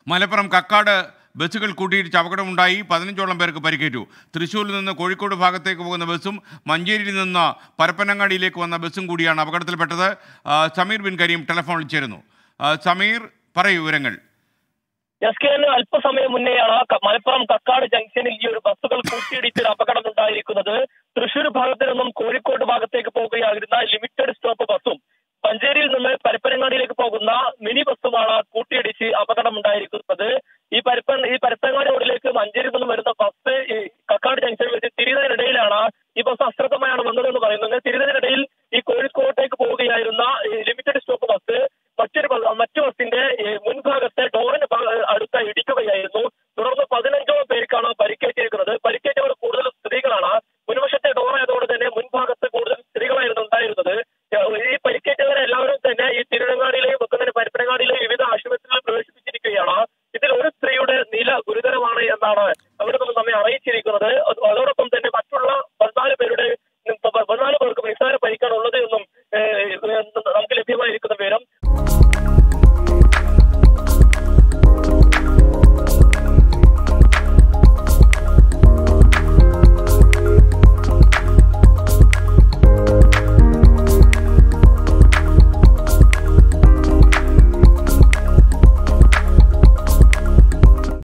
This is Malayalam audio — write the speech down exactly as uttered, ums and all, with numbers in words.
മലപ്പുറം കക്കാട് ബസ്സുകൾ കൂട്ടിയിടിച്ച് അപകടമുണ്ടായി. പതിനഞ്ചോളം പേർക്ക് പരിക്കേറ്റു. തൃശ്ശൂരിൽ നിന്ന് കോഴിക്കോട് ഭാഗത്തേക്ക് പോകുന്ന ബസ്സും മഞ്ചേരിയിൽ നിന്ന് പരപ്പനങ്ങാടിയിലേക്ക് വന്ന ബസ്സും കൂടിയാണ് അപകടത്തിൽപ്പെട്ടത്. സമീർ ബിൻ കരീം ടെലിഫോണിൽ ചേരുന്നു. സമീർ, പറയൂ വിവരങ്ങൾ. എസ് കെ എന് അല്പസമയം മുന്നെയാണ് മലപ്പുറം കക്കാട് ജംഗ്ഷനിൽ ഈ ഒരു ബസ്സുകൾ കൂട്ടിയിടിച്ച് അപകടം ഉണ്ടായിരിക്കുന്നത്. തൃശ്ശൂർ ഭാഗത്ത് നിന്നും കോഴിക്കോട് ഭാഗത്തേക്ക് പോകുകയായിരുന്ന ലിമിറ്റഡ് സ്റ്റോപ്പ് ബസ്സും മഞ്ചേരിയിൽ നിന്ന് പരപ്പനങ്ങാടിയിലേക്ക് പോകുന്ന മിനി ബസ്സുമാണ് കൂട്ടിയിടിച്ച് അപകടമുണ്ടായിരിക്കുന്നത്.